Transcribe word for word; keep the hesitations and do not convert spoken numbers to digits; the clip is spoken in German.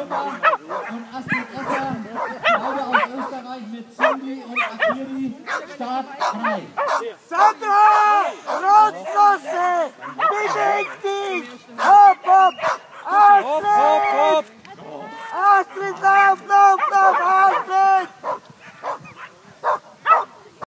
Müller und Astrid Esser, beide aus Österreich mit Cindy und Akiri, Start drei. Sandra! Rotzlosse! Beweg dich! Hopp, hopp! Astrid! Astrid, lauf, lauf, lauf, Astrid!